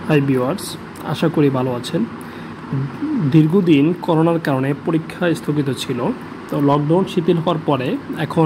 Hi viewers, আশা করি ভালো আছেন। দীর্ঘদিন করোনার কারণে পরীক্ষা স্থগিত ছিল। তো লকডাউন শিথিল হওয়ার পরে এখন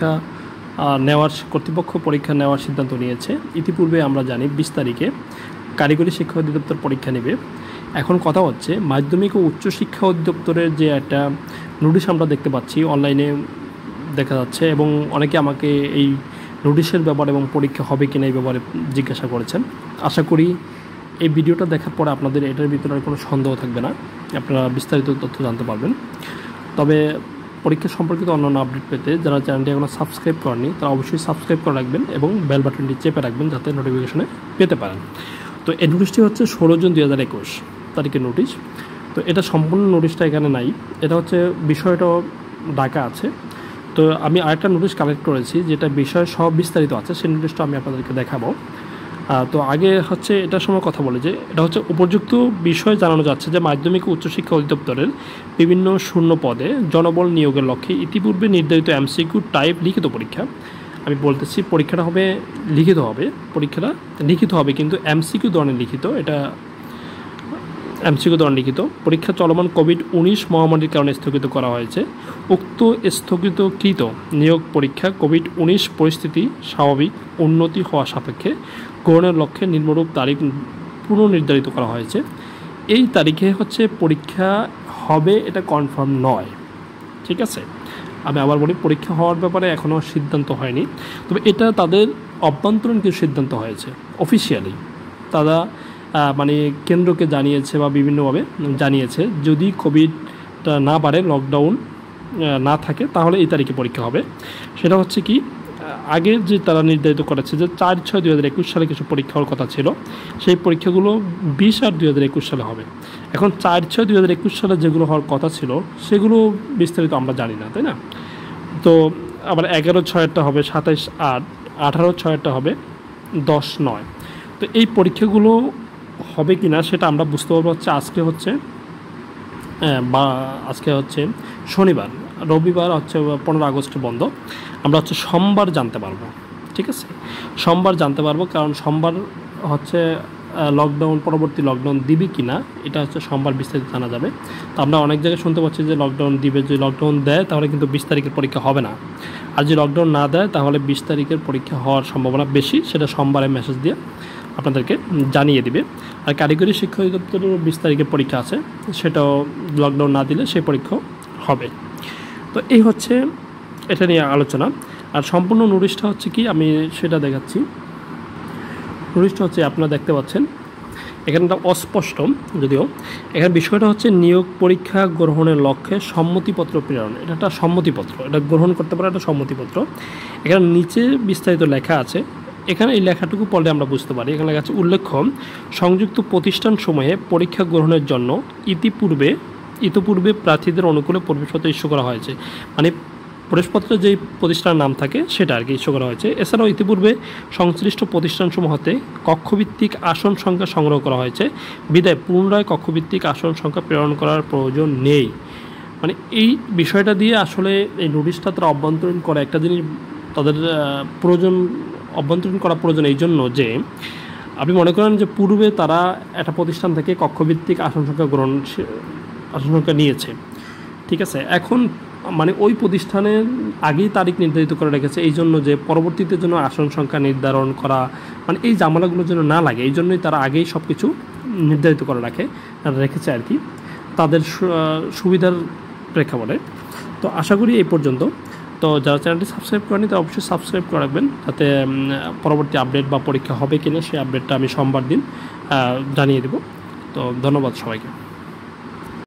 কর্তৃপক্ষ পরীক্ষা নেওয়ার সিদ্ধান্ত নিয়েছে। ইতিপূর্বে আমরা জানি 20 তারিখে কারিগরি শিক্ষা অধিদপ্তর পরীক্ষা নেবে। এখন কথা হচ্ছে মাধ্যমিক ও উচ্চশিক্ষা অধিদপ্তরের যে একটা নোটিশ আমরা দেখতে পাচ্ছি, অনলাইনে দেখা যাচ্ছে, এবং অনেকে আমাকে এই নোটিশের ব্যাপারে এবং পরীক্ষা হবে কিনা এই ব্যাপারে জিজ্ঞাসা করেছেন। আশা করি এই ভিডিওটা দেখার পরে আপনাদের এটার ভিতরে আর কোনো সন্দেহ থাকবে না, আপনারা বিস্তারিত তথ্য জানতে পারবেন। তবে পরীক্ষা সম্পর্কিত অন্যান্য আপডেট পেতে যারা চ্যানেলটি এখনও সাবস্ক্রাইব করেনি তারা অবশ্যই সাবস্ক্রাইব করে রাখবেন এবং বেল বাটনটি চেপে রাখবেন যাতে নোটিফিকেশনে পেতে পারেন। তো এই নোটিশটি হচ্ছে 16 জুন 2021 তারিখের নোটিশ। তো এটা সম্পূর্ণ নোটিশটা এখানে নাই, এটা হচ্ছে বিষয়টাও ডাকা আছে। তো আমি আরেকটা নোটিশ কালেক্ট করেছি যেটা বিষয় সব বিস্তারিত আছে, সেই নোটিশটা আমি আপনাদেরকে দেখাবো। তো আগে হচ্ছে এটার সময় কথা বলে যে এটা হচ্ছে উপযুক্ত বিষয় জানানো যাচ্ছে যে মাধ্যমিক ও উচ্চশিক্ষা অধিদপ্তরের বিভিন্ন শূন্য পদে জনবল নিয়োগের লক্ষ্যে ইতিপূর্বে নির্ধারিত এমসিকিউ টাইপ লিখিত পরীক্ষা, আমি বলতেছি পরীক্ষাটা হবে পরীক্ষাটা লিখিত হবে কিন্তু এমসিকিউ ধরনের লিখিত, এটা এমসিকিউ ধরনের লিখিত পরীক্ষা চলমান কোভিড-19 মহামারীর কারণে স্থগিত করা হয়েছে। উক্ত স্থগিতকৃত নিয়োগ পরীক্ষা কোভিড-19 পরিস্থিতি স্বাভাবিক উন্নতি হওয়া সাপেক্ষে গ্রহণের লক্ষ্যে নিম্নরূপ তারিখ পুনর্নির্ধারিত করা হয়েছে। এই তারিখে হচ্ছে পরীক্ষা হবে, এটা কনফার্ম নয়, ঠিক আছে। আমি আবার বলি, পরীক্ষা হওয়ার ব্যাপারে এখনও সিদ্ধান্ত হয়নি, তবে এটা তাদের অভ্যন্তরীণ কিছু সিদ্ধান্ত হয়েছে অফিসিয়ালি। তারা মানে কেন্দ্রকে জানিয়েছে বা বিভিন্নভাবে জানিয়েছে যদি কোভিডটা না বাড়ে, লকডাউন না থাকে, তাহলে এই তারিখে পরীক্ষা হবে। সেটা হচ্ছে কি, আগে যে তারা নির্ধারিত করেছে যে 4/6/2021 সালে কিছু পরীক্ষা হওয়ার কথা ছিল, সেই পরীক্ষাগুলো 20/8/2021 সালে হবে। এখন 4/6/2021 সালে যেগুলো হওয়ার কথা ছিল সেগুলো বিস্তারিত আমরা জানি না, তাই না? তো আবার 11/6 হবে, 27/8, 18/6 হবে, 10/9। তো এই পরীক্ষাগুলো হবে কি না সেটা আমরা বুঝতে পারবো হচ্ছে আজকে হচ্ছে শনিবার, রবিবার হচ্ছে 15 আগস্ট বন্ধ, আমরা হচ্ছে সোমবার জানতে পারবো, ঠিক আছে। সোমবার জানতে পারবো, কারণ সোমবার হচ্ছে লকডাউন, পরবর্তী লকডাউন দিবে কি না এটা হচ্ছে সোমবার বিস্তারিত জানা যাবে। তো আমরা অনেক জায়গায় শুনতে পাচ্ছি যে লকডাউন দিবে, যদি লকডাউন দেয় তাহলে কিন্তু 20 তারিখের পরীক্ষা হবে না, আর যদি লকডাউন না দেয় তাহলে 20 তারিখের পরীক্ষা হওয়ার সম্ভাবনা বেশি, সেটা সোমবারে মেসেজ দিয়ে আপনাদেরকে জানিয়ে দিবে। আর কারিগরি শিক্ষা অধিদপ্তরের 20 তারিখের পরীক্ষা আছে, সেটাও লকডাউন না দিলে সেই পরীক্ষা হবে। তো এই হচ্ছে এটা নিয়ে আলোচনা। আর সম্পূর্ণ নোটিশটা হচ্ছে কি, আমি সেটা দেখাচ্ছি। নোটিশটা হচ্ছে আপনারা দেখতে পাচ্ছেন, এখানটা অস্পষ্ট যদিও, এখানে বিষয়টা হচ্ছে নিয়োগ পরীক্ষা গ্রহণের লক্ষ্যে সম্মতিপত্র প্রেরণ। এটা একটা সম্মতিপত্র, এটা গ্রহণ করতে পারে একটা সম্মতিপত্র। এখানে নিচে বিস্তারিত লেখা আছে, এখানে এই লেখাটুকু পড়লে আমরা বুঝতে পারি। এখানে লেখা আছে, উল্লেখ্য সংযুক্ত প্রতিষ্ঠানসমূহে পরীক্ষা গ্রহণের জন্য ইতিপূর্বে প্রার্থীদের অনুকূলে প্রবেশপত্র ইস্যু করা হয়েছে, মানে প্রবেশপত্রে যেই প্রতিষ্ঠানের নাম থাকে সেটা আর কি ইস্যু করা হয়েছে। এছাড়াও ইতিপূর্বে সংশ্লিষ্ট প্রতিষ্ঠানসমূহ হতে কক্ষভিত্তিক আসন সংখ্যা সংগ্রহ করা হয়েছে, বিদায় পুনরায় কক্ষভিত্তিক আসন সংখ্যা প্রেরণ করার প্রয়োজন নেই। মানে এই বিষয়টা দিয়ে আসলে এই নোটিশটা তারা অভ্যন্তরীণ করে একটা জিনিস, তাদের অভ্যন্তরীণ করা প্রয়োজন এই জন্য যে আপনি মনে করেন যে পূর্বে তারা একটা প্রতিষ্ঠান থেকে কক্ষভিত্তিক আসন সংখ্যা নিয়েছে, ঠিক আছে। এখন মানে ওই প্রতিষ্ঠানের আগেই তারিখ নির্ধারিত করে রেখেছে, এই জন্য যে পরবর্তীতে জন্য আসন সংখ্যা নির্ধারণ করা, মানে এই ঝামেলাগুলোর জন্য না লাগে, এই জন্যই তারা আগেই সব কিছু নির্ধারিত করে রেখেছে আর কি, তাদের সুবিধার প্রেক্ষাপটে। তো আশা করি এই পর্যন্ত। তো যারা চ্যানেলটি সাবস্ক্রাইব করেনি তারা অবশ্যই সাবস্ক্রাইব করে রাখবেন, যাতে পরবর্তী আপডেট বা পরীক্ষা হবে কিনা সেই আপডেটটা আমি সোমবার দিন জানিয়ে দেব। তো ধন্যবাদ সবাইকে।